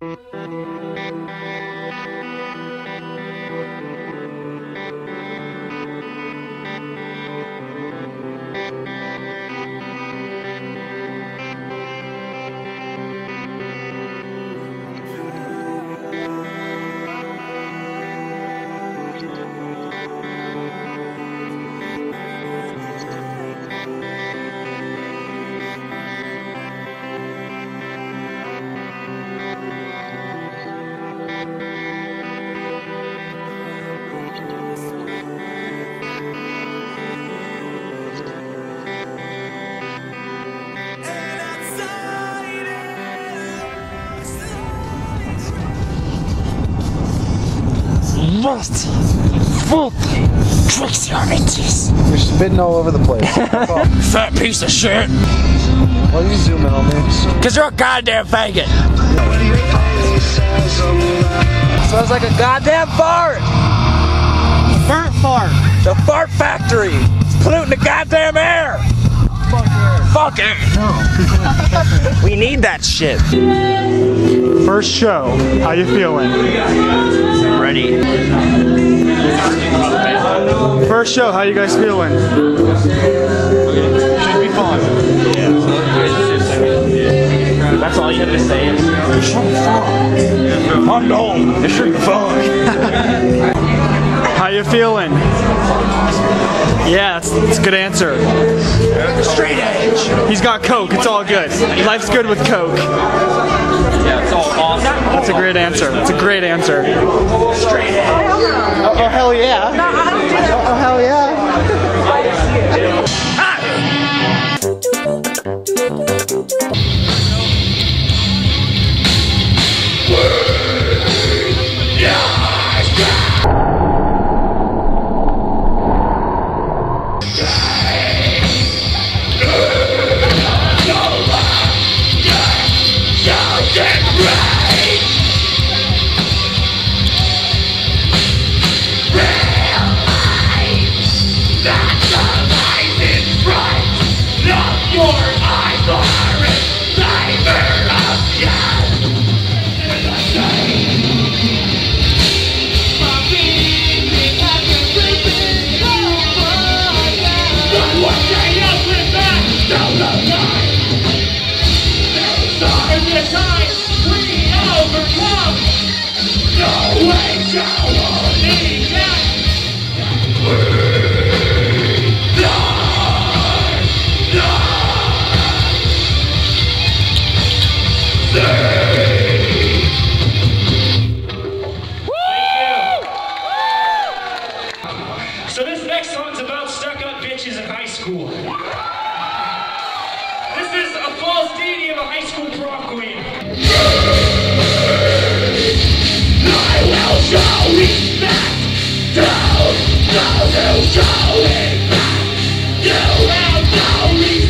What tricks your bitches? You're spitting all over the place. Fat piece of shit. Why are you zooming on me? Cause you're a goddamn faggot. Sounds like a goddamn fart. Burnt fart. The fart factory. It's polluting the goddamn air. Fuck it. No. We need that shit. First show, how you feeling? Ready. First show, how you guys feeling? Should be fun. That's all you have to say. It should be fun. I'm known. It should be fun. How you feeling? Yeah, it's a good answer. Straight edge. He's got Coke, it's all good. Life's good with Coke. Yeah, it's all awesome. That's a great answer. That's a great answer. Straight edge. Oh, hell yeah. Oh, hell yeah. So this next song's about stuck-up bitches in high school. This is a false deity of a high school prom queen. I will show respect to those who show it back. You have no respect.